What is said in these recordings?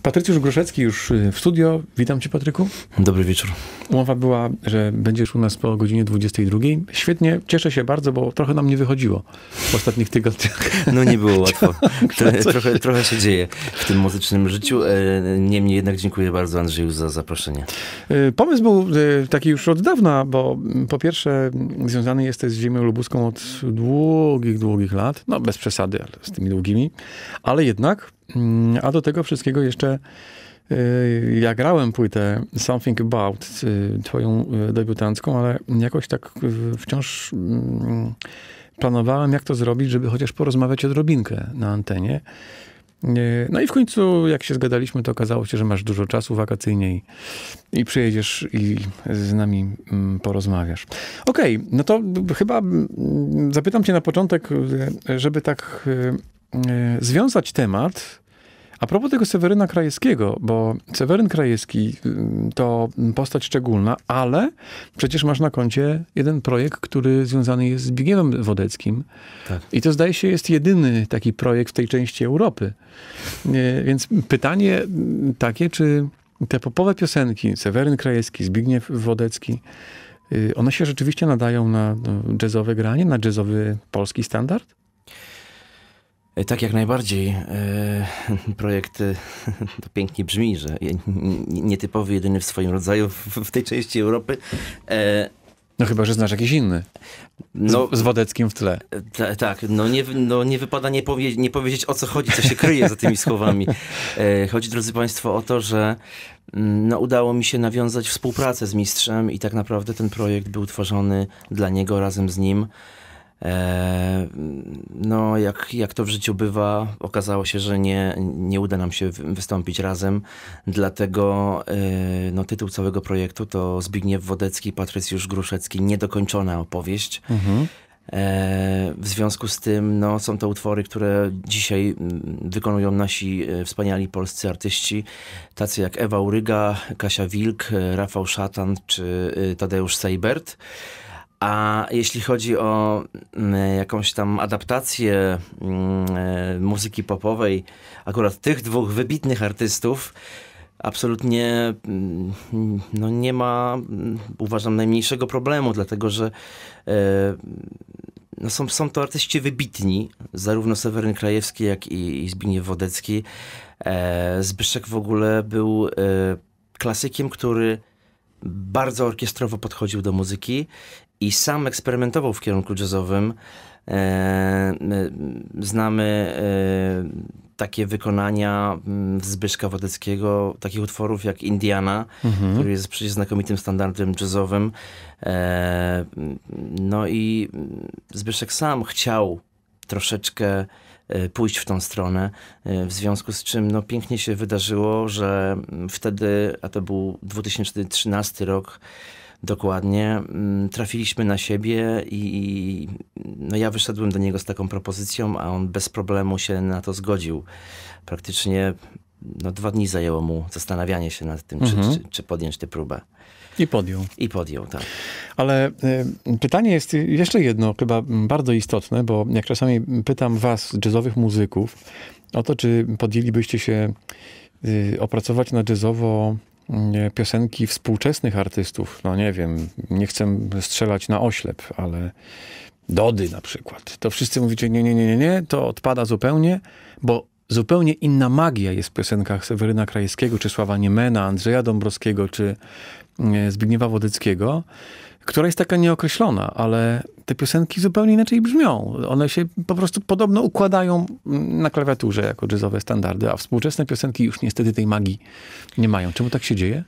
Patrycjusz Gruszecki już w studio. Witam cię, Patryku. Dobry wieczór. Umowa była, że będziesz u nas po godzinie 22. Świetnie, cieszę się bardzo, bo trochę nam nie wychodziło w ostatnich tygodniach. No nie było łatwo. Trochę się dzieje w tym muzycznym życiu. Niemniej jednak dziękuję bardzo, Andrzeju, za zaproszenie. Pomysł był taki już od dawna, bo po pierwsze związany jesteś z ziemią lubuską od długich lat. No bez przesady, ale z tymi długimi. Ale jednak, a do tego wszystkiego jeszcze ja grałem płytę Something About, twoją debiutancką, ale jakoś tak wciąż planowałem, jak to zrobić, żeby chociaż porozmawiać odrobinkę na antenie. No i w końcu, jak się zgadaliśmy, to okazało się, że masz dużo czasu wakacyjnie i przyjedziesz i z nami porozmawiasz. Okej, no to chyba zapytam cię na początek, żeby tak związać temat. A propos tego Seweryna Krajewskiego, bo Seweryn Krajewski to postać szczególna, ale przecież masz na koncie jeden projekt, który związany jest z Zbigniewem Wodeckim. Tak. I to zdaje się jest jedyny taki projekt w tej części Europy. Więc pytanie takie, czy te popowe piosenki, Seweryn Krajewski, Zbigniew Wodecki, one się rzeczywiście nadają na jazzowe granie, na jazzowy polski standard? Tak, jak najbardziej. Projekt to pięknie brzmi, że nietypowy, jedyny w swoim rodzaju w tej części Europy. No chyba, że znasz jakiś inny. Z Wodeckim w tle. Tak, nie wypada nie powiedzieć, o co chodzi, co się kryje za tymi słowami. Chodzi, drodzy Państwo, o to, że udało mi się nawiązać współpracę z mistrzem i tak naprawdę ten projekt był tworzony dla niego, razem z nim. No, jak to w życiu bywa, okazało się, że nie uda nam się wystąpić razem. Dlatego tytuł całego projektu to Zbigniew Wodecki, Patrycjusz Gruszecki, niedokończona opowieść. Mhm. W związku z tym są to utwory, które dzisiaj wykonują nasi wspaniali polscy artyści, tacy jak Ewa Uryga, Kasia Wilk, Rafał Szatan czy Tadeusz Seibert. A jeśli chodzi o jakąś tam adaptację muzyki popowej, akurat tych dwóch wybitnych artystów, absolutnie nie ma, uważam, najmniejszego problemu, dlatego że są to artyści wybitni, zarówno Seweryn Krajewski, jak i Zbigniew Wodecki. Zbyszek w ogóle był klasykiem, który bardzo orkiestrowo podchodził do muzyki i sam eksperymentował w kierunku jazzowym. Znamy takie wykonania Zbyszka Wodeckiego, takich utworów jak Indiana, który jest przecież znakomitym standardem jazzowym. No i Zbyszek sam chciał troszeczkę pójść w tą stronę, w związku z czym pięknie się wydarzyło, że wtedy, a to był 2013 rok dokładnie, trafiliśmy na siebie i ja wyszedłem do niego z taką propozycją, a on bez problemu się na to zgodził. Praktycznie 2 dni zajęło mu zastanawianie się nad tym, czy podjąć tę próbę. I podjął, tak. Ale pytanie jest jeszcze jedno, chyba bardzo istotne, bo jak czasami pytam was, jazzowych muzyków, o to, czy podjęlibyście się opracować na jazzowo piosenki współczesnych artystów. No nie wiem, nie chcę strzelać na oślep, ale Dody na przykład. To wszyscy mówicie, nie, to odpada zupełnie, bo zupełnie inna magia jest w piosenkach Seweryna Krajewskiego, czy Sława Niemena, Andrzeja Dąbrowskiego, czy Zbigniewa Wodeckiego, która jest taka nieokreślona, ale te piosenki zupełnie inaczej brzmią. One się po prostu podobno układają na klawiaturze jako jazzowe standardy, a współczesne piosenki już niestety tej magii nie mają. Czemu tak się dzieje?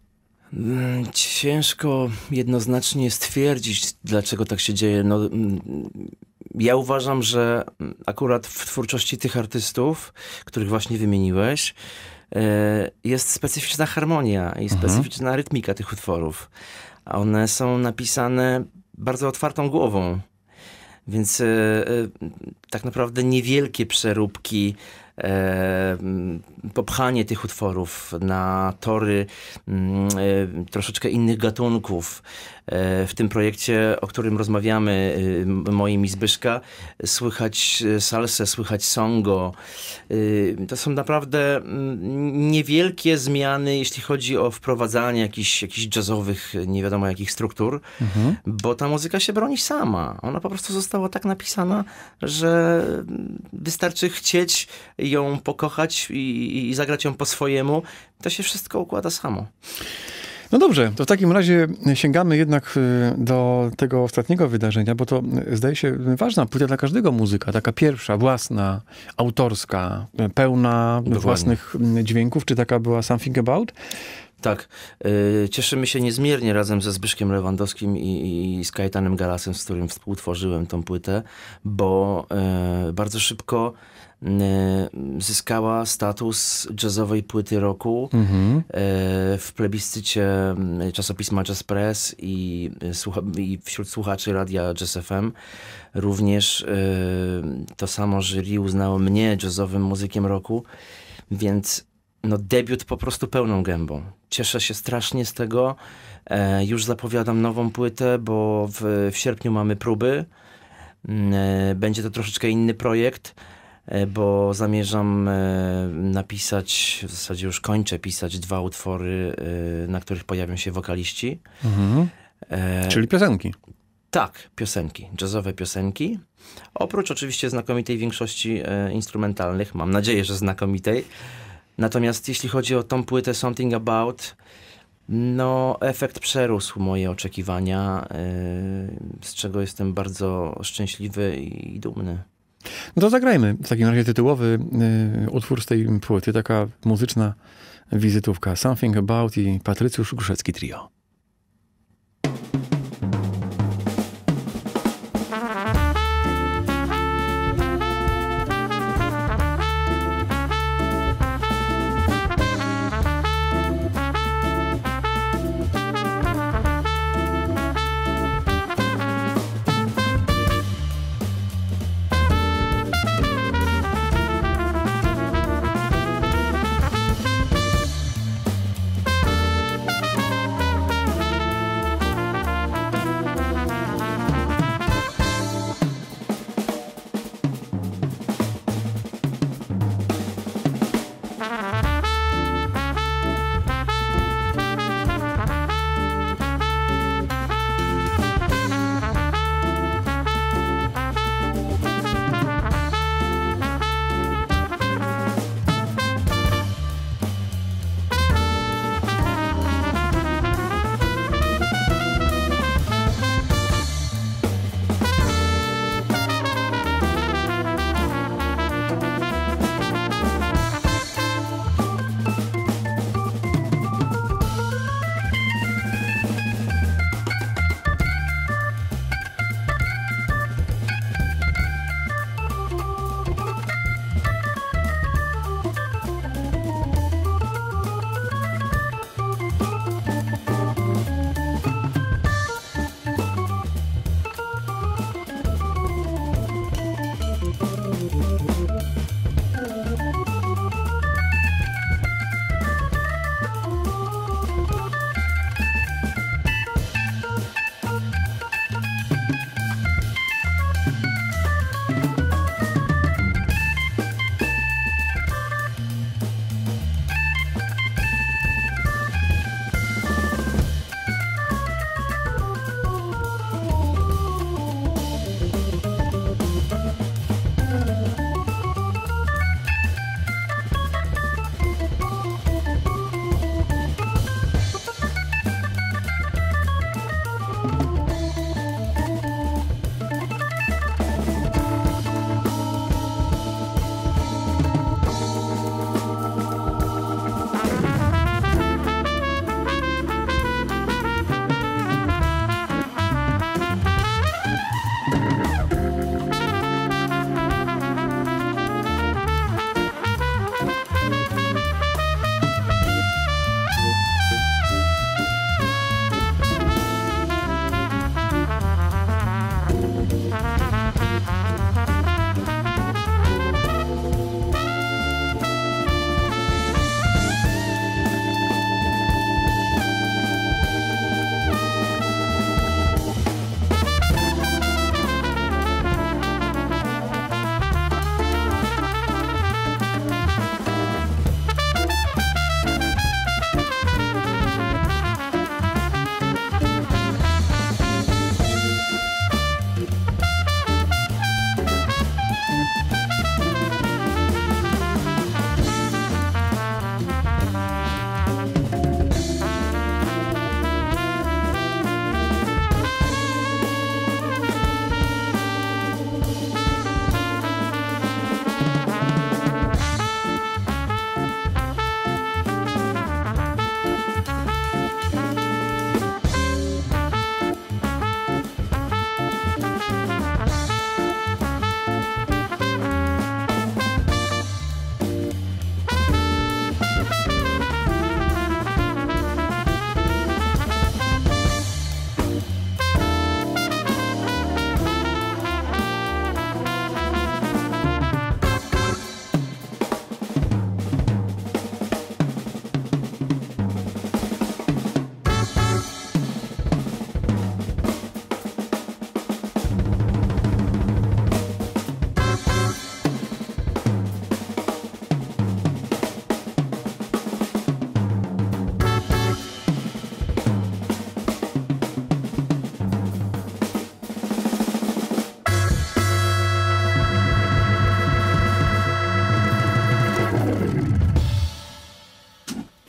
Ciężko jednoznacznie stwierdzić, dlaczego tak się dzieje. Ja uważam, że akurat w twórczości tych artystów, których właśnie wymieniłeś, jest specyficzna harmonia i specyficzna rytmika tych utworów. A one są napisane bardzo otwartą głową. Więc tak naprawdę niewielkie przeróbki popchanie tych utworów na tory troszeczkę innych gatunków. W tym projekcie, o którym rozmawiamy, moim i Zbyszka, słychać salsę, słychać songo. To są naprawdę niewielkie zmiany, jeśli chodzi o wprowadzanie jakichś jazzowych, nie wiadomo jakich struktur, bo ta muzyka się broni sama. Ona po prostu została tak napisana, że wystarczy chcieć ją pokochać i zagrać ją po swojemu. To się wszystko układa samo. No dobrze, to w takim razie sięgamy jednak do tego ostatniego wydarzenia, bo to zdaje się ważna płyta dla każdego muzyka, taka pierwsza, własna, autorska, pełna własnych dźwięków. Czy taka była Something About? Tak. Cieszymy się niezmiernie razem ze Zbyszkiem Lewandowskim i z Kajetanem Galasem, z którym współtworzyłem tą płytę, bo bardzo szybko zyskała status jazzowej płyty roku w plebiscycie czasopisma Jazz Press i wśród słuchaczy radia Jazz FM. Również to samo jury uznało mnie jazzowym muzykiem roku, więc no debiut po prostu pełną gębą. Cieszę się strasznie z tego. Już zapowiadam nową płytę, bo w sierpniu mamy próby. Będzie to troszeczkę inny projekt, bo zamierzam napisać, w zasadzie już kończę pisać 2 utwory, na których pojawią się wokaliści. Czyli piosenki. Tak, piosenki, jazzowe piosenki. Oprócz oczywiście znakomitej większości instrumentalnych, mam nadzieję, że znakomitej. Natomiast jeśli chodzi o tą płytę Something About, no efekt przerósł moje oczekiwania, z czego jestem bardzo szczęśliwy i dumny. No to zagrajmy w takim razie tytułowy utwór z tej płyty, taka muzyczna wizytówka. Something About i Patrycjusz Gruszecki Trio.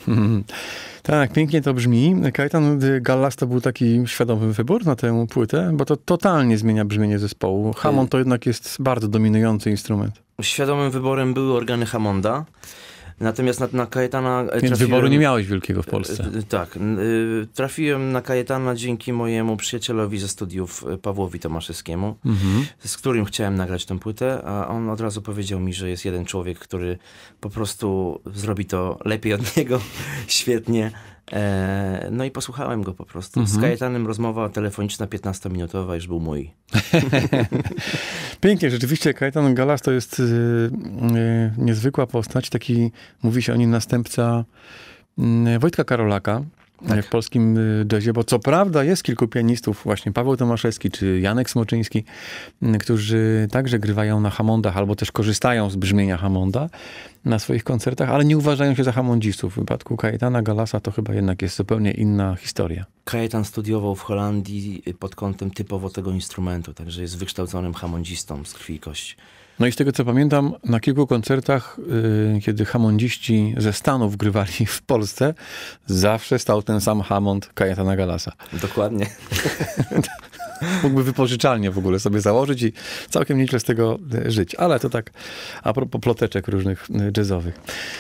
Tak, pięknie to brzmi. Kajetan Gallas to był taki świadomy wybór na tę płytę, bo to totalnie zmienia brzmienie zespołu. Hammond to jednak jest bardzo dominujący instrument. Świadomym wyborem były organy Hammonda. Natomiast na Kajetana Więc wyboru nie miałeś wielkiego w Polsce. Tak. Trafiłem na Kajetana dzięki mojemu przyjacielowi ze studiów, Pawłowi Tomaszewskiemu, z którym chciałem nagrać tę płytę, a on od razu powiedział mi, że jest jeden człowiek, który po prostu zrobi to lepiej od niego, świetnie. No i posłuchałem go po prostu. Z Kajetanem rozmowa telefoniczna 15-minutowa już był mój. Pięknie, rzeczywiście Kajetan Gallas to jest niezwykła postać, taki, mówi się o nim, następca Wojtka Karolaka. Tak. W polskim jazzie, bo co prawda jest kilku pianistów, właśnie Paweł Tomaszewski czy Janek Smoczyński, którzy także grywają na Hammondach albo też korzystają z brzmienia Hammonda na swoich koncertach, ale nie uważają się za hammondistów. W wypadku Kajetana Gallasa to chyba jednak jest zupełnie inna historia. Kajetan studiował w Holandii pod kątem typowo tego instrumentu, także jest wykształconym hammondistą z krwi i kości. No i z tego co pamiętam, na kilku koncertach, kiedy hammondziści ze Stanów grywali w Polsce, zawsze stał ten sam Hammond Kajetana Gallasa. Dokładnie. Mógłby wypożyczalnie w ogóle sobie założyć i całkiem nieźle z tego żyć. Ale to tak a propos ploteczek różnych jazzowych.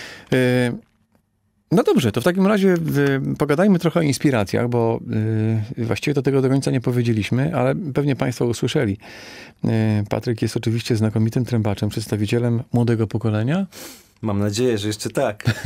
No dobrze, to w takim razie pogadajmy trochę o inspiracjach, bo właściwie do tego do końca nie powiedzieliśmy, ale pewnie państwo usłyszeli. Patryk jest oczywiście znakomitym trębaczem, przedstawicielem młodego pokolenia. Mam nadzieję, że jeszcze tak.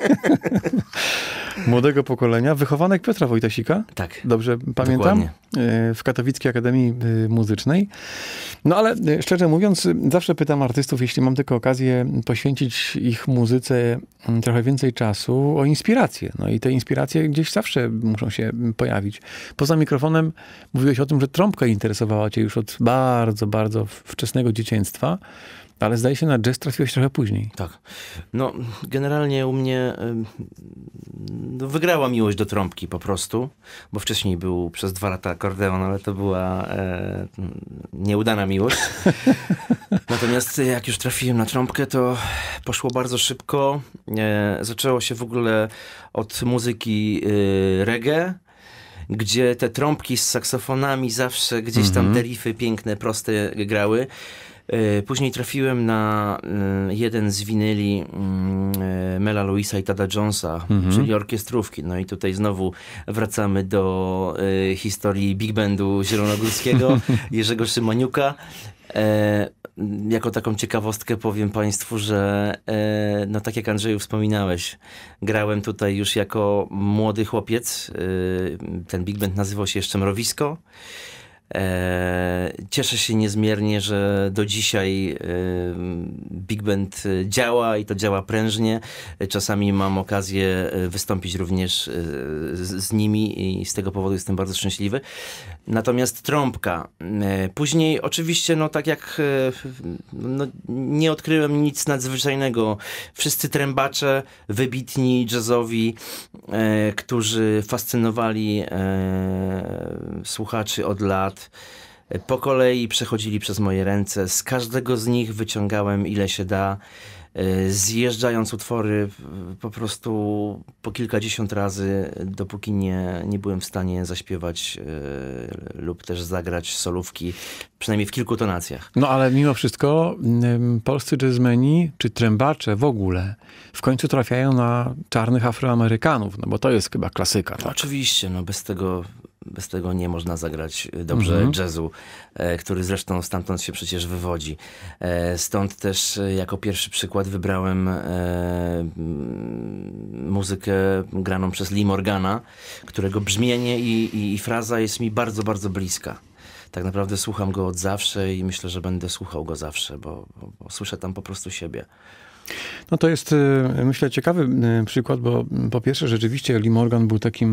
Młodego pokolenia. Wychowanek Piotra Wojtasika. Tak. Dobrze pamiętam? Dokładnie. W Katowickiej Akademii Muzycznej. No ale szczerze mówiąc, zawsze pytam artystów, jeśli mam tylko okazję poświęcić ich muzyce trochę więcej czasu, o inspirację. No i te inspiracje gdzieś zawsze muszą się pojawić. Poza mikrofonem mówiłeś o tym, że trąbka interesowała cię już od bardzo, bardzo wczesnego dzieciństwa. Ale zdaje się, na jazz trafiłeś trochę później. Tak. No, generalnie u mnie wygrała miłość do trąbki po prostu, bo wcześniej był przez 2 lata akordeon, ale to była nieudana miłość. Natomiast jak już trafiłem na trąbkę, to poszło bardzo szybko. Zaczęło się w ogóle od muzyki reggae, gdzie te trąbki z saksofonami zawsze gdzieś tam te riffy piękne, proste grały. Później trafiłem na jeden z winyli Mela Lewisa i Tada Jonesa, czyli orkiestrówki. No i tutaj znowu wracamy do historii big bandu zielonogórskiego, Jerzego Szymaniuka. Jako taką ciekawostkę powiem państwu, że no tak jak Andrzeju wspominałeś, grałem tutaj już jako młody chłopiec. Ten big band nazywał się jeszcze Mrowisko. Cieszę się niezmiernie, że do dzisiaj big band działa i to działa prężnie. Czasami mam okazję wystąpić również z nimi i z tego powodu jestem bardzo szczęśliwy. Natomiast trąbka. Później oczywiście, no tak jak no, nie odkryłem nic nadzwyczajnego. Wszyscy trębacze, wybitni, jazzowi, którzy fascynowali słuchaczy od lat, po kolei przechodzili przez moje ręce. Z każdego z nich wyciągałem ile się da. Zjeżdżając utwory po prostu po kilkadziesiąt razy, dopóki nie byłem w stanie zaśpiewać lub też zagrać solówki, przynajmniej w kilku tonacjach. No ale mimo wszystko polscy jazzmeni, czy trębacze w ogóle, w końcu trafiają na czarnych Afroamerykanów, no bo to jest chyba klasyka. Tak? Oczywiście, no bez tego nie można zagrać dobrze jazzu, który zresztą stamtąd się przecież wywodzi. Stąd też jako pierwszy przykład wybrałem muzykę graną przez Lee Morgana, którego brzmienie i fraza jest mi bardzo, bardzo bliska. Tak naprawdę słucham go od zawsze i myślę, że będę słuchał go zawsze, bo słyszę tam po prostu siebie. No to jest, myślę, ciekawy przykład, bo po pierwsze rzeczywiście Lee Morgan był takim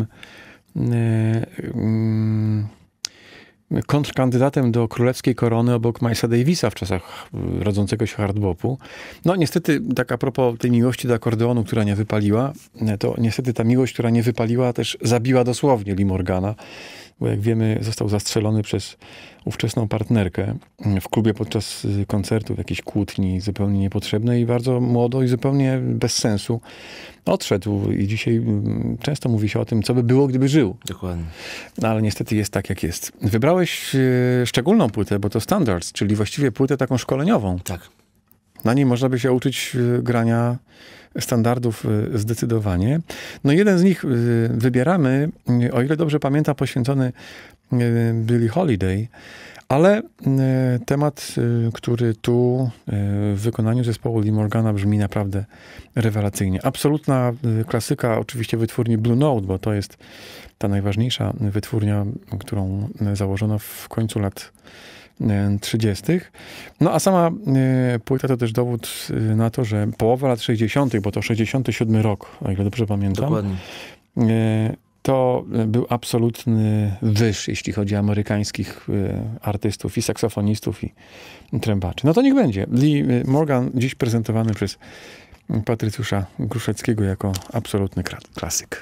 kontrkandydatem do królewskiej korony obok Milesa Davisa w czasach rodzącego się hardbopu. No niestety, tak a propos tej miłości do akordeonu, która nie wypaliła, to niestety ta miłość, która nie wypaliła, też zabiła dosłownie Lee Morgana. bo jak wiemy, został zastrzelony przez ówczesną partnerkę w klubie podczas koncertu, w jakiejś kłótni zupełnie niepotrzebnej i bardzo młodo i zupełnie bez sensu odszedł. I dzisiaj często mówi się o tym, co by było, gdyby żył. Dokładnie. No ale niestety jest tak, jak jest. Wybrałeś szczególną płytę, bo to Standards, czyli właściwie płytę taką szkoleniową. Tak. Na niej można by się uczyć grania standardów zdecydowanie. No jeden z nich wybieramy, o ile dobrze pamiętam, poświęcony Billie Holiday, ale temat, który tu w wykonaniu zespołu Lee Morgana brzmi naprawdę rewelacyjnie. Absolutna klasyka, oczywiście wytwórni Blue Note, bo to jest ta najważniejsza wytwórnia, którą założono w końcu lat 30. No a sama płyta to też dowód na to, że połowa lat 60., bo to 67 rok, o ile dobrze pamiętam. Dokładnie. To był absolutny wyż, jeśli chodzi o amerykańskich artystów i saksofonistów i trębaczy. No to niech będzie. Lee Morgan dziś prezentowany przez Patrycjusza Gruszeckiego jako absolutny klasyk.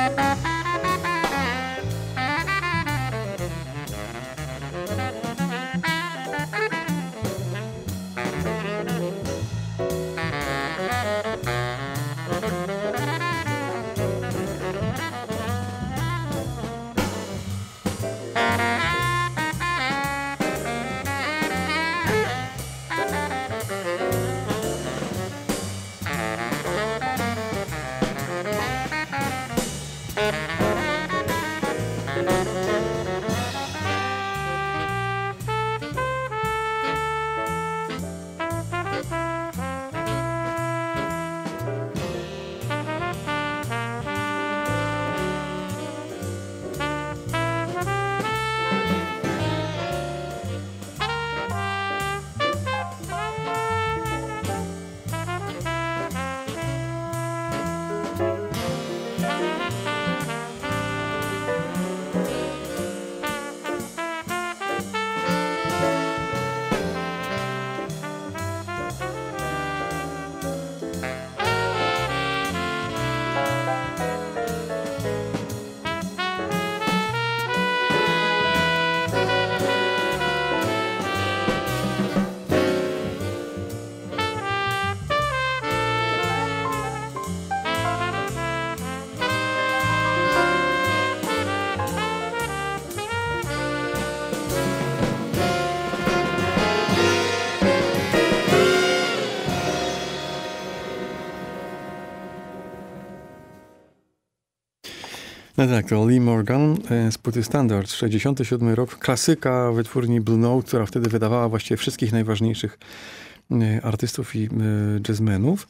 No tak, to Lee Morgan z płyty Standard, 67 rok, klasyka wytwórni Blue Note, która wtedy wydawała właściwie wszystkich najważniejszych artystów i jazzmenów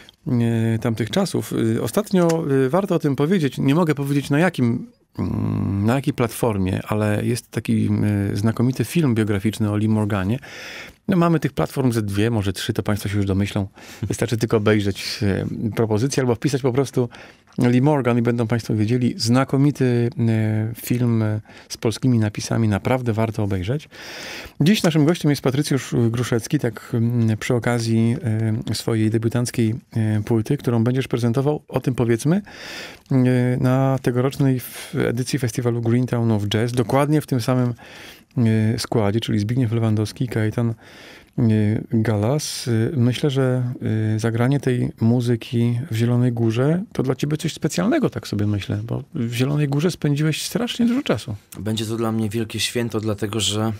tamtych czasów. Ostatnio warto o tym powiedzieć, nie mogę powiedzieć na jakiej platformie, ale jest taki znakomity film biograficzny o Lee Morganie. No, mamy tych platform ze 2, może 3, to państwo się już domyślą. Wystarczy tylko obejrzeć propozycję albo wpisać po prostu Lee Morgan i będą państwo wiedzieli. Znakomity film z polskimi napisami, naprawdę warto obejrzeć. Dziś naszym gościem jest Patrycjusz Gruszecki, tak przy okazji swojej debiutanckiej płyty, którą będziesz prezentował, o tym powiedzmy, na tegorocznej edycji festiwalu Greentown of Jazz, dokładnie w tym samym składzie, czyli Zbigniew Lewandowski, Kajetan Galas. Myślę, że zagranie tej muzyki w Zielonej Górze to dla ciebie coś specjalnego, tak sobie myślę, bo w Zielonej Górze spędziłeś strasznie dużo czasu. Będzie to dla mnie wielkie święto, dlatego że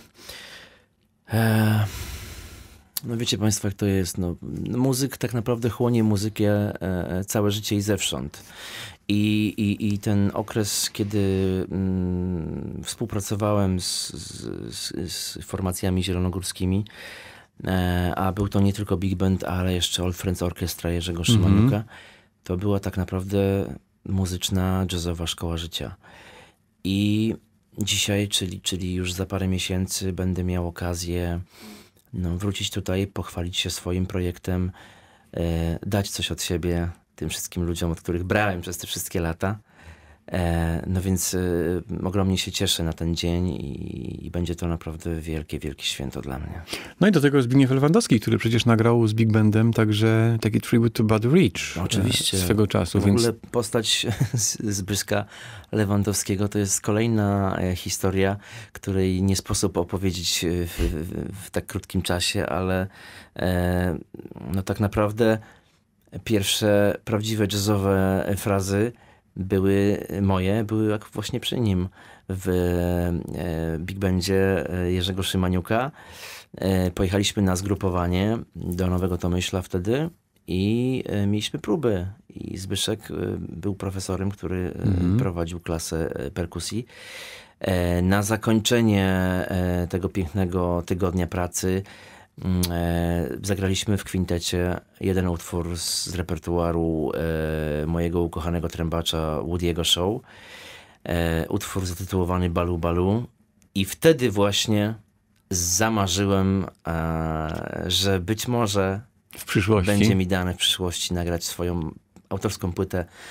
no wiecie państwo, jak to jest. No, muzyk tak naprawdę chłonie muzykę całe życie i zewsząd. I ten okres, kiedy współpracowałem z formacjami zielonogórskimi, a był to nie tylko Big Band, ale jeszcze Old Friends Orchestra Jerzego Szymaniuka, to była tak naprawdę muzyczna, jazzowa szkoła życia. I dzisiaj, czyli już za parę miesięcy, będę miał okazję wrócić tutaj, pochwalić się swoim projektem, dać coś od siebie tym wszystkim ludziom, od których brałem przez te wszystkie lata. No więc ogromnie się cieszę na ten dzień i będzie to naprawdę wielkie, wielkie święto dla mnie. No i do tego Zbigniew Lewandowski, który przecież nagrał z Big Bandem także taki tribute to Buddy Rich. Oczywiście. Swego czasu. W ogóle postać Zbyszka Lewandowskiego to jest kolejna historia, której nie sposób opowiedzieć w tak krótkim czasie, ale no tak naprawdę pierwsze prawdziwe jazzowe frazy były właśnie przy nim w Big Bandzie Jerzego Szymaniuka. Pojechaliśmy na zgrupowanie do Nowego Tomyśla wtedy i mieliśmy próby. I Zbyszek był profesorem, który prowadził klasę perkusji. Na zakończenie tego pięknego tygodnia pracy zagraliśmy w kwintecie jeden utwór z repertuaru mojego ukochanego trębacza Woody'ego Shaw. Utwór zatytułowany Balu Balu. I wtedy właśnie zamarzyłem, że być może w przyszłości będzie mi dane w przyszłości nagrać swoją autorską płytę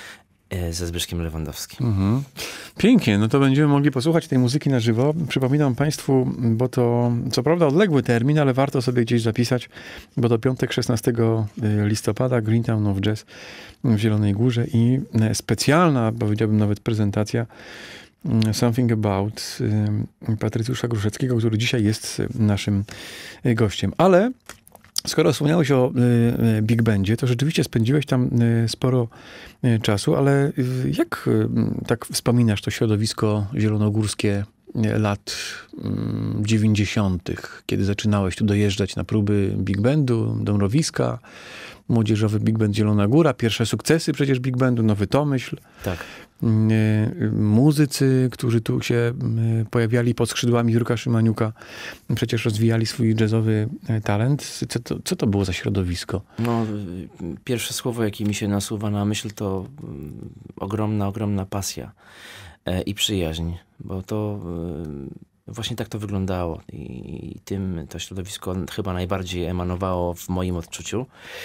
Ze Zbyszkiem Lewandowskim. Mhm. Pięknie, no to będziemy mogli posłuchać tej muzyki na żywo. Przypominam Państwu, bo to co prawda odległy termin, ale warto sobie gdzieś zapisać, bo to piątek 16 listopada Greentown of Jazz w Zielonej Górze i specjalna, powiedziałbym nawet prezentacja Something About Patrycjusza Gruszeckiego, który dzisiaj jest naszym gościem. Ale skoro wspomniałeś o Big Bandzie, to rzeczywiście spędziłeś tam sporo czasu, ale jak tak wspominasz to środowisko zielonogórskie lat 90., kiedy zaczynałeś tu dojeżdżać na próby Big Bandu, Dąbrowiska, młodzieżowy Big Band Zielona Góra, pierwsze sukcesy przecież Big Bandu, Nowy Tomyśl. Tak. Muzycy, którzy tu się pojawiali pod skrzydłami Jurka Szymaniuka, przecież rozwijali swój jazzowy talent. Co to było za środowisko? No, pierwsze słowo, jakie mi się nasuwa na myśl, to ogromna pasja i przyjaźń, bo to właśnie tak to wyglądało i tym to środowisko chyba najbardziej emanowało w moim odczuciu.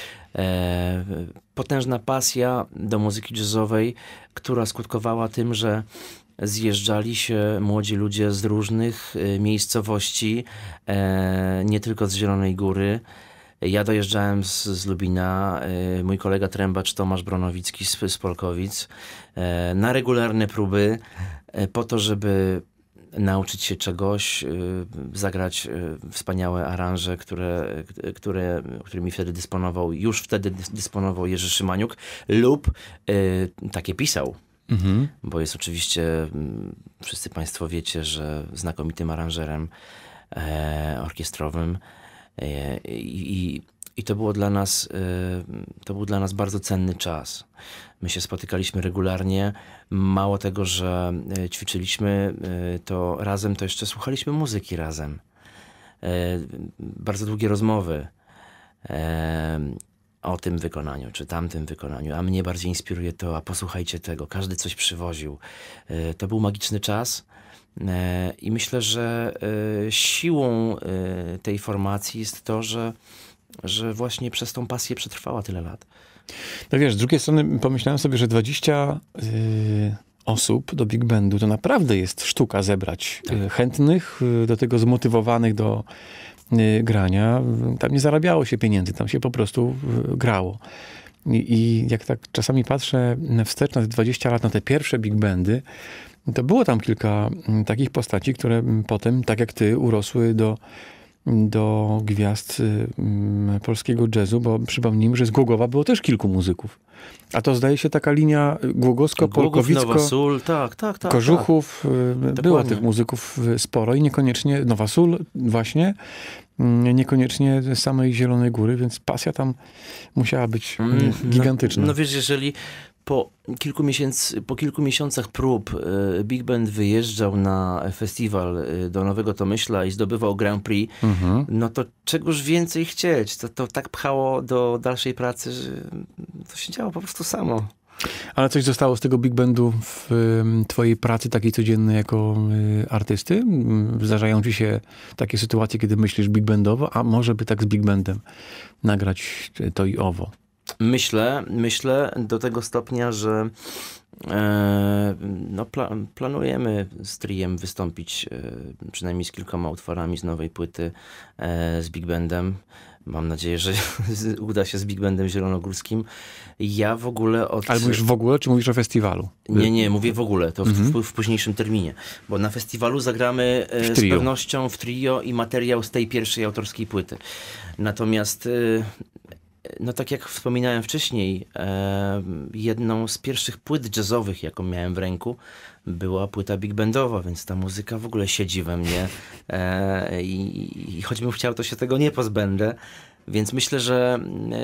Potężna pasja do muzyki jazzowej, która skutkowała tym, że zjeżdżali się młodzi ludzie z różnych miejscowości, nie tylko z Zielonej Góry. Ja dojeżdżałem z Lubina, mój kolega trębacz Tomasz Bronowicki z Polkowic, na regularne próby po to, żeby nauczyć się czegoś, zagrać wspaniałe aranże, którymi wtedy dysponował Jerzy Szymaniuk, lub takie pisał. Mhm. Bo jest oczywiście, wszyscy Państwo wiecie, że znakomitym aranżerem orkiestrowym i to był dla nas bardzo cenny czas. My się spotykaliśmy regularnie. Mało tego, że ćwiczyliśmy to razem, to jeszcze słuchaliśmy muzyki razem. Bardzo długie rozmowy o tym wykonaniu, czy tamtym wykonaniu. A mnie bardziej inspiruje to, a posłuchajcie tego. Każdy coś przywoził. To był magiczny czas. I myślę, że siłą tej formacji jest to, że właśnie przez tą pasję przetrwała tyle lat. No wiesz, z drugiej strony pomyślałem sobie, że 20 osób do Big Bandu to naprawdę jest sztuka zebrać chętnych, do tego zmotywowanych do grania. Tam nie zarabiało się pieniędzy, tam się po prostu grało. I jak tak czasami patrzę wstecz na te 20 lat, na te pierwsze Big Bandy, to było tam kilka takich postaci, które potem, tak jak ty, urosły do gwiazd polskiego jazzu, bo przypomnijmy, że z Głogowa było też kilku muzyków. A to zdaje się taka linia Głogowsko-Polkowicko, Nowa Sól, tak. Kożuchów. Było tych muzyków sporo i niekoniecznie Nowa Sól właśnie, niekoniecznie z samej Zielonej Góry, więc pasja tam musiała być gigantyczna. No wiesz, jeżeli po kilku miesiącach prób Big Band wyjeżdżał na festiwal do Nowego Tomyśla i zdobywał Grand Prix, no to czegoż więcej chcieć. To tak pchało do dalszej pracy, że to się działo po prostu samo. Ale coś zostało z tego Big Bandu w twojej pracy takiej codziennej jako artysty? Zdarzają ci się takie sytuacje, kiedy myślisz Big Bandowo, a może by tak z Big Bandem nagrać to i owo? Myślę do tego stopnia, że planujemy z triem wystąpić przynajmniej z kilkoma utworami z nowej płyty z Big Bandem. Mam nadzieję, że uda się z Big Bandem zielonogórskim. Ja w ogóle Ale mówisz w ogóle, czy mówisz o festiwalu? Nie, mówię w ogóle. To w późniejszym terminie. Bo na festiwalu zagramy z pewnością w trio i materiał z tej pierwszej autorskiej płyty. Natomiast no tak jak wspominałem wcześniej, jedną z pierwszych płyt jazzowych, jaką miałem w ręku, była płyta big bandowa, więc ta muzyka w ogóle siedzi we mnie i choćbym chciał, to się tego nie pozbędę. Więc myślę, że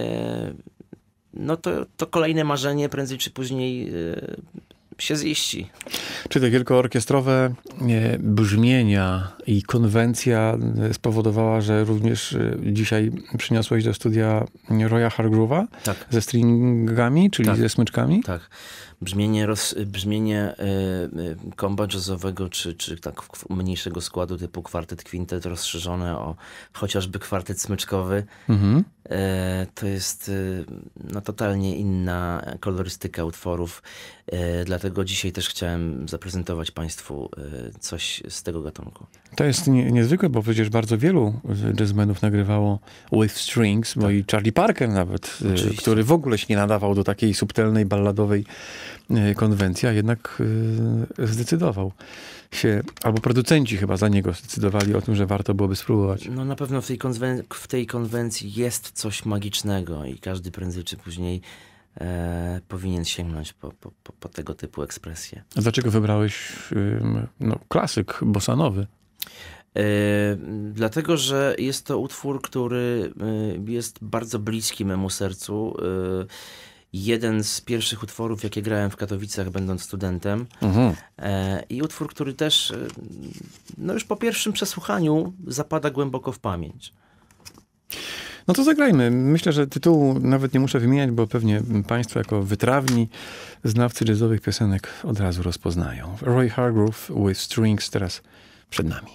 no to kolejne marzenie prędzej czy później się ziści. Czy te wielkoorkiestrowe brzmienia i konwencja spowodowała, że również dzisiaj przyniosłeś do studia Roya Hargrove'a Tak. ze stringami, czyli Tak. ze smyczkami. Tak. Brzmienie komba jazzowego, czy tak mniejszego składu typu kwartet, kwintet rozszerzone o chociażby kwartet smyczkowy, to jest no, totalnie inna kolorystyka utworów. Dlatego dzisiaj też chciałem zaprezentować Państwu coś z tego gatunku. To jest niezwykłe, bo przecież bardzo wielu jazzmenów nagrywało with strings, bo i Charlie Parker nawet, który w ogóle się nie nadawał do takiej subtelnej, balladowej konwencji, a jednak zdecydował się, albo producenci chyba za niego zdecydowali o tym, że warto byłoby spróbować. No na pewno w tej konwencji jest coś magicznego i każdy prędzej czy później powinien sięgnąć po tego typu ekspresję. A dlaczego wybrałeś klasyk bossanowy? Dlatego, że jest to utwór, który jest bardzo bliski memu sercu. Jeden z pierwszych utworów, jakie grałem w Katowicach, będąc studentem. I utwór, który też no już po pierwszym przesłuchaniu zapada głęboko w pamięć. No to zagrajmy. Myślę, że tytułu nawet nie muszę wymieniać, bo pewnie Państwo jako wytrawni znawcy jazzowych piosenek od razu rozpoznają. Roy Hargrove with Strings teraz przed nami.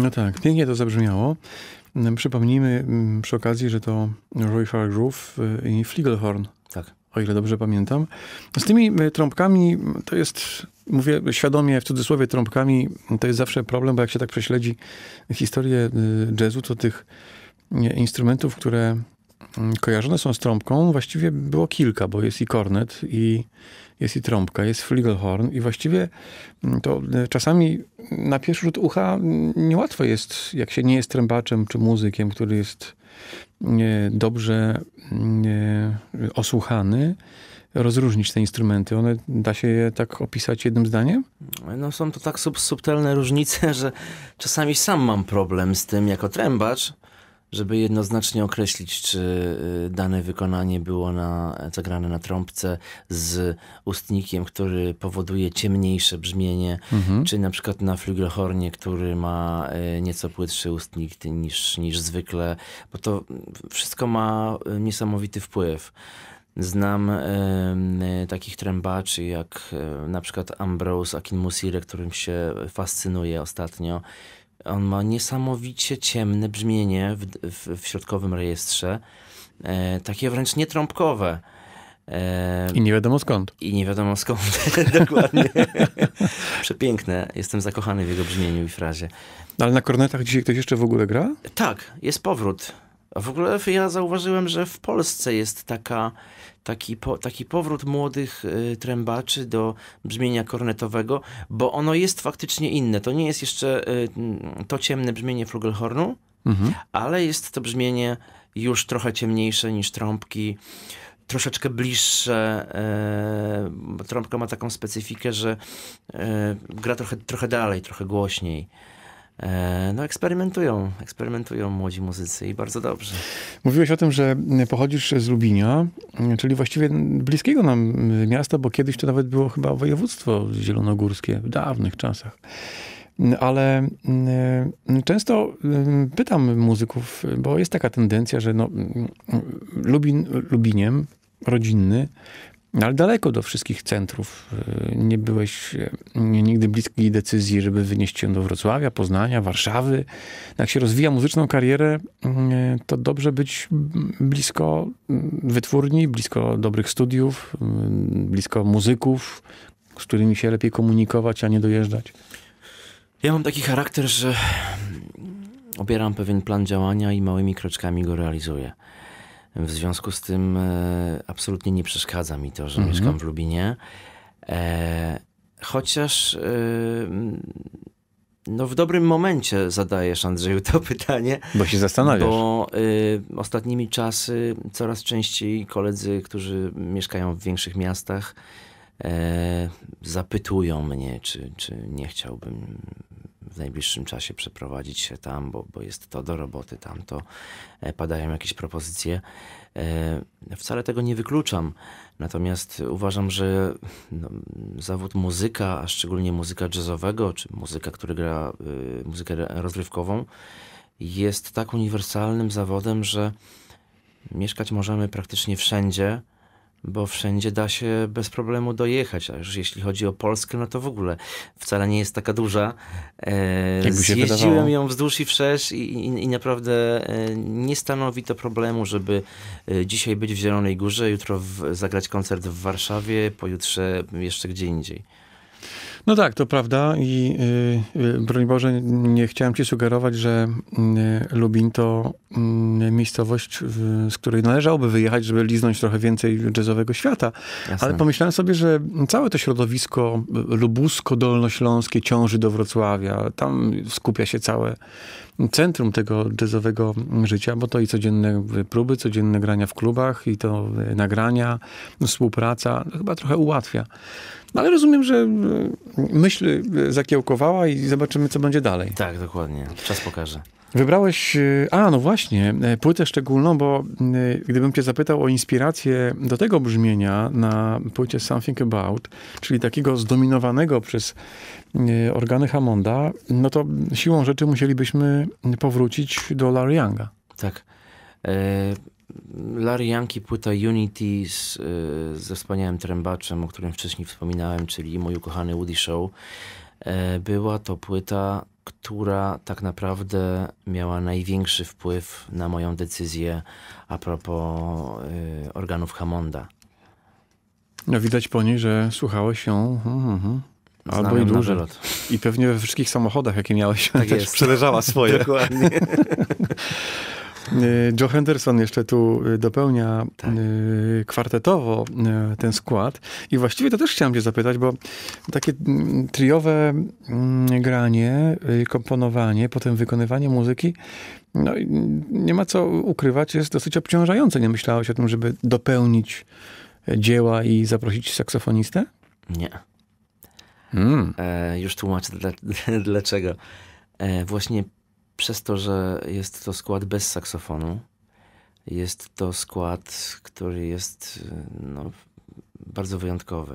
No tak, pięknie to zabrzmiało. Przypomnijmy przy okazji, że to Roy Hargrove i Fligelhorn, Tak. o ile dobrze pamiętam. Z tymi trąbkami to jest, mówię świadomie w cudzysłowie trąbkami, to jest zawsze problem, bo jak się tak prześledzi historię jazzu, to tych instrumentów, które kojarzone są z trąbką, właściwie było kilka, bo jest i kornet, i jest i trąbka, jest fligelhorn i właściwie to czasami na pierwszy rzut ucha niełatwo jest, jak się nie jest trębaczem czy muzykiem, który jest dobrze osłuchany, rozróżnić te instrumenty. One, da się je tak opisać jednym zdaniem? No są to tak subtelne różnice, że czasami sam mam problem z tym jako trębacz, żeby jednoznacznie określić, czy dane wykonanie było zagrane na trąbce z ustnikiem, który powoduje ciemniejsze brzmienie, czy na przykład na flugelhornie, który ma nieco płytszy ustnik niż zwykle, bo to wszystko ma niesamowity wpływ. Znam takich trębaczy jak na przykład Ambrose Akinmusire, którym się fascynuję ostatnio. On ma niesamowicie ciemne brzmienie w środkowym rejestrze. Takie wręcz nietrąbkowe. I nie wiadomo skąd. I nie wiadomo skąd. Dokładnie. Przepiękne. Jestem zakochany w jego brzmieniu i frazie. Ale na kornetach dzisiaj ktoś jeszcze w ogóle gra? Tak, jest powrót. A w ogóle ja zauważyłem, że w Polsce jest taki powrót młodych trębaczy do brzmienia kornetowego, bo ono jest faktycznie inne. To nie jest jeszcze to ciemne brzmienie flugelhornu, ale jest to brzmienie już trochę ciemniejsze niż trąbki, troszeczkę bliższe, bo trąbka ma taką specyfikę, że gra trochę dalej, trochę głośniej. No eksperymentują młodzi muzycy i bardzo dobrze. Mówiłeś o tym, że pochodzisz z Lubinia, czyli właściwie bliskiego nam miasta, bo kiedyś to nawet było chyba województwo zielonogórskie w dawnych czasach. Ale często pytam muzyków, bo jest taka tendencja, że Lubiniem rodzinny, ale daleko do wszystkich centrów. Nie byłeś nigdy bliski decyzji, żeby wynieść się do Wrocławia, Poznania, Warszawy. Jak się rozwija muzyczną karierę, to dobrze być blisko wytwórni, blisko dobrych studiów, blisko muzyków, z którymi się lepiej komunikować, a nie dojeżdżać. Ja mam taki charakter, że obieram pewien plan działania i małymi kroczkami go realizuję. W związku z tym absolutnie nie przeszkadza mi to, że mieszkam w Lubinie. Chociaż w dobrym momencie zadajesz, Andrzeju, to pytanie. Bo się zastanawiasz. Bo ostatnimi czasy coraz częściej koledzy, którzy mieszkają w większych miastach, zapytują mnie, czy nie chciałbym w najbliższym czasie przeprowadzić się tam, bo jest to do roboty tamto. Padają jakieś propozycje. Wcale tego nie wykluczam. Natomiast uważam, że zawód muzyka, a szczególnie muzyka jazzowego, czy muzyka, który gra muzykę rozrywkową, jest tak uniwersalnym zawodem, że mieszkać możemy praktycznie wszędzie, bo wszędzie da się bez problemu dojechać. A już jeśli chodzi o Polskę, no to w ogóle wcale nie jest taka duża. Zjeździłem ją wzdłuż i wszerz i naprawdę nie stanowi to problemu, żeby dzisiaj być w Zielonej Górze, jutro zagrać koncert w Warszawie, pojutrze jeszcze gdzie indziej. No tak, to prawda i broń Boże, nie chciałem ci sugerować, że Lubin to miejscowość, z której należałoby wyjechać, żeby liznąć trochę więcej jazzowego świata. Jasne. Ale pomyślałem sobie, że całe to środowisko lubusko-dolnośląskie ciąży do Wrocławia. Tam skupia się całe centrum tego jazzowego życia, bo to i codzienne próby, codzienne grania w klubach i to nagrania, współpraca, chyba trochę ułatwia. No ale rozumiem, że myśl zakiełkowała i zobaczymy, co będzie dalej. Tak, dokładnie. Czas pokaże. Wybrałeś, no właśnie, płytę szczególną, bo gdybym cię zapytał o inspirację do tego brzmienia na płycie Something About, czyli takiego zdominowanego przez organy Hammonda, no to siłą rzeczy musielibyśmy powrócić do Larry Younga. Tak. Larry Young i płyta Unity ze wspaniałym trębaczem, o którym wcześniej wspominałem, czyli mój ukochany Woody Shaw. Była to płyta która tak naprawdę miała największy wpływ na moją decyzję a propos organów Hammonda. No widać po niej, że słuchałeś ją albo Znam i ją na dużo. wylot. I pewnie we wszystkich samochodach, jakie miałeś, Tak też jest. przeleżała swoje. Dokładnie. Joe Henderson jeszcze tu dopełnia Tak. kwartetowo ten skład. I właściwie to też chciałem cię zapytać, bo takie triowe granie, komponowanie, potem wykonywanie muzyki, no i nie ma co ukrywać, jest dosyć obciążające. Nie myślałeś o tym, żeby dopełnić dzieła i zaprosić saksofonistę? Nie. Już tłumaczę dlaczego. Właśnie przez to, że jest to skład bez saksofonu, jest to skład, który jest bardzo wyjątkowy.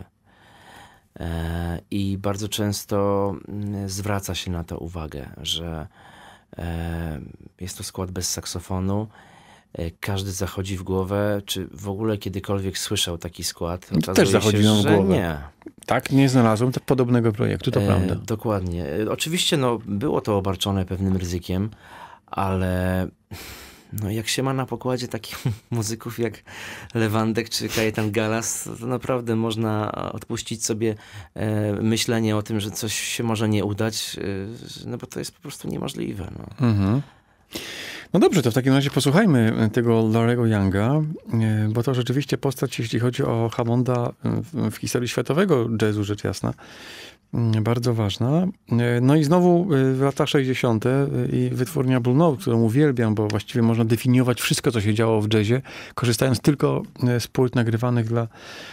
I bardzo często zwraca się na to uwagę, że jest to skład bez saksofonu. Każdy zachodzi w głowę, czy w ogóle kiedykolwiek słyszał taki skład. Też zachodziłem w głowę. Nie. Tak, nie znalazłem podobnego projektu, to prawda. Dokładnie. Oczywiście było to obarczone pewnym ryzykiem, ale jak się ma na pokładzie takich muzyków jak Lewandek czy Kajetan Galas, to naprawdę można odpuścić sobie myślenie o tym, że coś się może nie udać, bo to jest po prostu niemożliwe. No dobrze, to w takim razie posłuchajmy tego Laurego Younga, bo to rzeczywiście postać, jeśli chodzi o Hammonda w historii światowego jazzu, rzecz jasna, bardzo ważna. No i znowu w latach 60. i wytwórnia Blue Note, którą uwielbiam, bo właściwie można definiować wszystko, co się działo w jazzie, korzystając tylko z płyt nagrywanych dla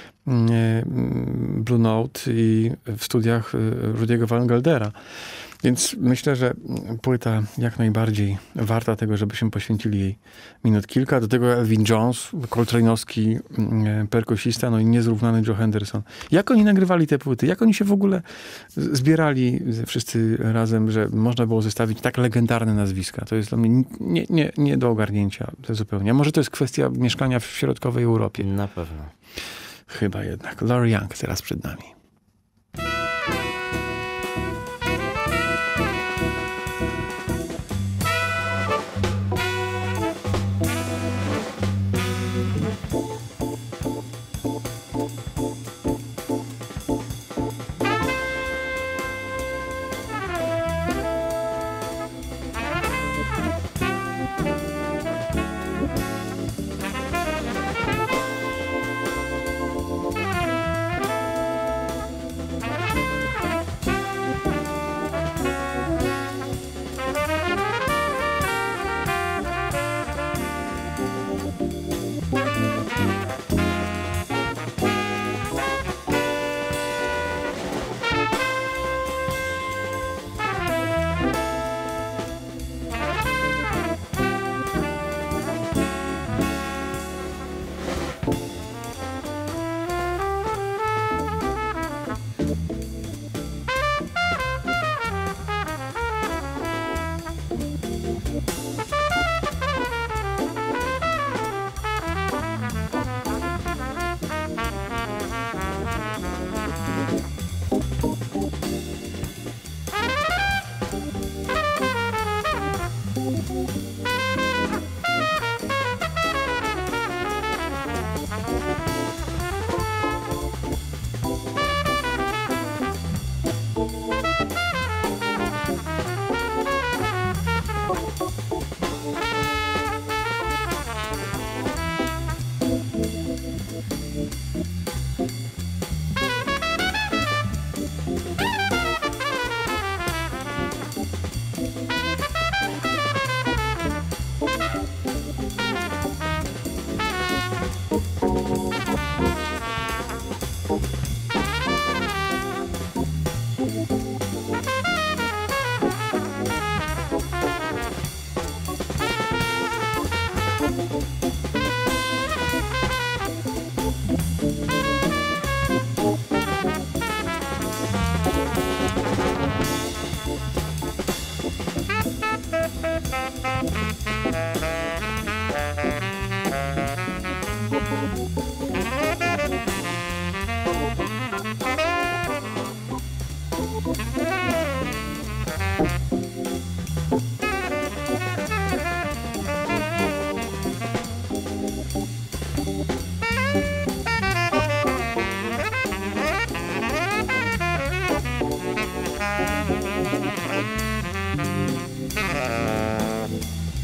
Blue Note i w studiach Rudy'ego Van Geldera. Więc myślę, że płyta jak najbardziej warta tego, żebyśmy poświęcili jej minut kilka. Do tego Elvin Jones, coltrane'owski perkusista, no i niezrównany Joe Henderson. Jak oni nagrywali te płyty? Jak oni się w ogóle zbierali wszyscy razem, że można było zestawić tak legendarne nazwiska? To jest dla mnie nie do ogarnięcia zupełnie. A może to jest kwestia mieszkania w środkowej Europie? Na pewno. Chyba jednak. Laurie Young teraz przed nami.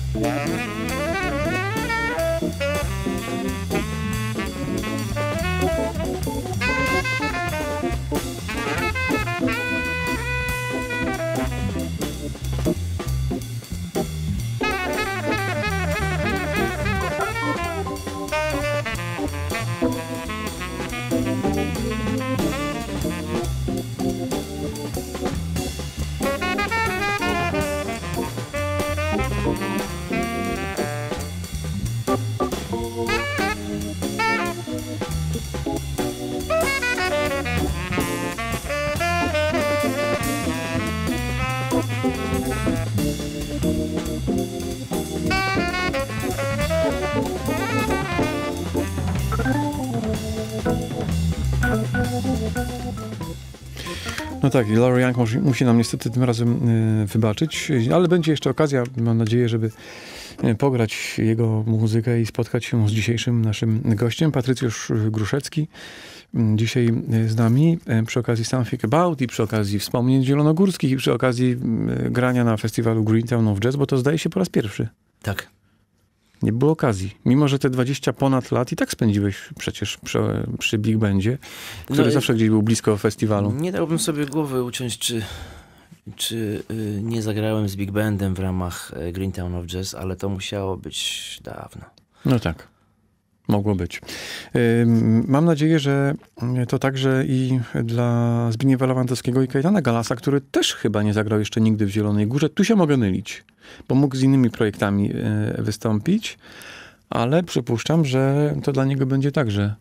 No tak, i Larry Young musi nam niestety tym razem wybaczyć, ale będzie jeszcze okazja, mam nadzieję, żeby pograć jego muzykę i spotkać się z dzisiejszym naszym gościem, Patrycjusz Gruszecki. Dzisiaj z nami przy okazji Something About i przy okazji wspomnień zielonogórskich i przy okazji grania na festiwalu Greentown of Jazz, bo to zdaje się po raz pierwszy. Tak. Nie było okazji. Mimo że te 20 ponad lat i tak spędziłeś przecież przy Big Bandzie, który zawsze gdzieś był blisko festiwalu. Nie dałbym sobie głowy uciąć, czy nie zagrałem z Big Bandem w ramach Greentown of Jazz, ale to musiało być dawno. No tak. Mogło być. Mam nadzieję, że to także i dla Zbigniewa Lewandowskiego i Kajtana Galasa, który też chyba nie zagrał jeszcze nigdy w Zielonej Górze. Tu się mogę mylić, bo mógł z innymi projektami wystąpić, ale przypuszczam, że to dla niego będzie także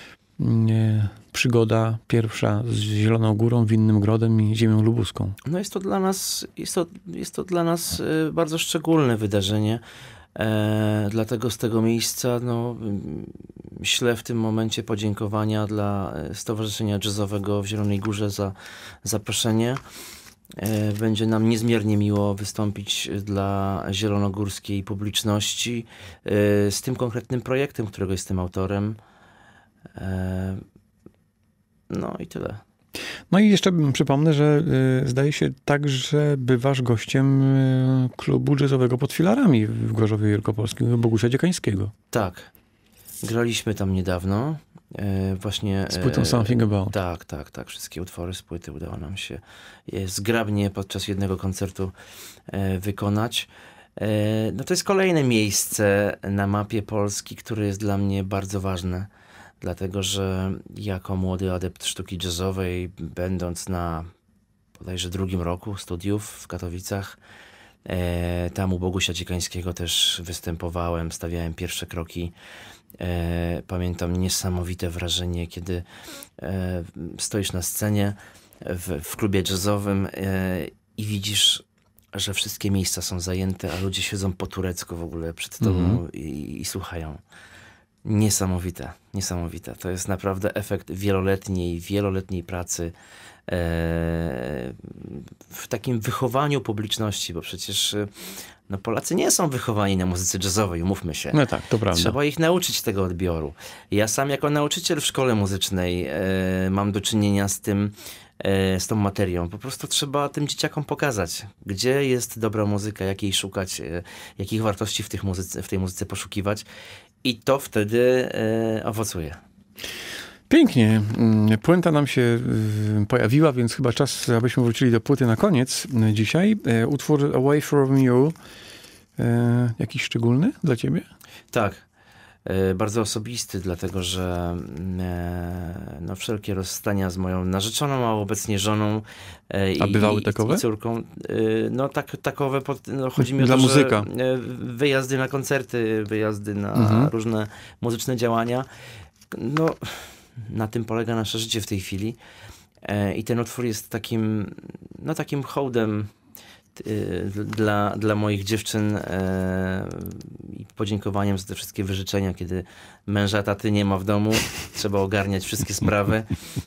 przygoda pierwsza z Zieloną Górą, Winnym Grodem i ziemią lubuską. No jest to dla nas bardzo szczególne wydarzenie. Dlatego z tego miejsca ślę w tym momencie podziękowania dla Stowarzyszenia Jazzowego w Zielonej Górze za zaproszenie. Będzie nam niezmiernie miło wystąpić dla zielonogórskiej publiczności z tym konkretnym projektem, którego jestem autorem. No i tyle. No i jeszcze przypomnę, że zdaje się także bywasz gościem klubu jazzowego pod filarami w Gorzowie Wielkopolskim, Bogusia Dziekańskiego. Tak. Graliśmy tam niedawno. Właśnie z płytą Something About. Tak. Wszystkie utwory z płyty udało nam się zgrabnie podczas jednego koncertu wykonać. No to jest kolejne miejsce na mapie Polski, które jest dla mnie bardzo ważne. Dlatego, że jako młody adept sztuki jazzowej, będąc na bodajże 2. roku studiów w Katowicach, tam u Bogusia Dziekańskiego też występowałem, stawiałem pierwsze kroki. Pamiętam niesamowite wrażenie, kiedy stoisz na scenie w klubie jazzowym i widzisz, że wszystkie miejsca są zajęte, a ludzie siedzą po turecku w ogóle przed tobą i słuchają. Niesamowite. To jest naprawdę efekt wieloletniej pracy w takim wychowaniu publiczności, bo przecież Polacy nie są wychowani na muzyce jazzowej, umówmy się. No tak, to prawda. Trzeba ich nauczyć tego odbioru. Ja sam jako nauczyciel w szkole muzycznej mam do czynienia z tą materią. Po prostu trzeba tym dzieciakom pokazać, gdzie jest dobra muzyka, jak jej szukać, jakich wartości w tej muzyce poszukiwać. I to wtedy owocuje. Pięknie. Puenta nam się pojawiła, więc chyba czas, abyśmy wrócili do płyty na koniec dzisiaj. Utwór Away From You. Jakiś szczególny dla ciebie? Tak. Bardzo osobisty, dlatego że wszelkie rozstania z moją narzeczoną, a obecnie żoną i córką, takowe, chodzi mi o dla to, muzyka. Że wyjazdy na koncerty, wyjazdy na różne muzyczne działania, na tym polega nasze życie w tej chwili. I ten utwór jest takim hołdem dla moich dziewczyn i podziękowaniem za te wszystkie wyrzeczenia, kiedy męża, taty nie ma w domu, trzeba ogarniać wszystkie sprawy.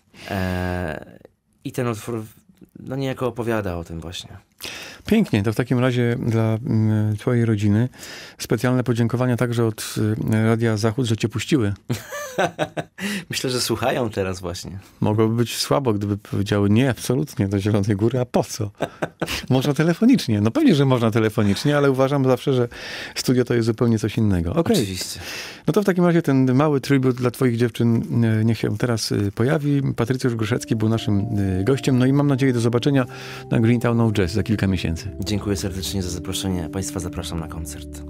I ten utwór niejako opowiada o tym właśnie. Pięknie, to w takim razie dla twojej rodziny specjalne podziękowania także od Radia Zachód, że cię puściły. Myślę, że słuchają teraz właśnie. Mogłoby być słabo, gdyby powiedziały nie, absolutnie do Zielonej Góry, a po co? Można telefonicznie. No pewnie, że można telefonicznie, ale uważam zawsze, że studio to jest zupełnie coś innego. Okej. Oczywiście. No to w takim razie ten mały tribut dla twoich dziewczyn niech się teraz pojawi. Patrycjusz Gruszecki był naszym gościem, no i mam nadzieję do zobaczenia na Greentown No Jazz za kilka miesięcy. Dziękuję serdecznie za zaproszenie. Państwa zapraszam na koncert.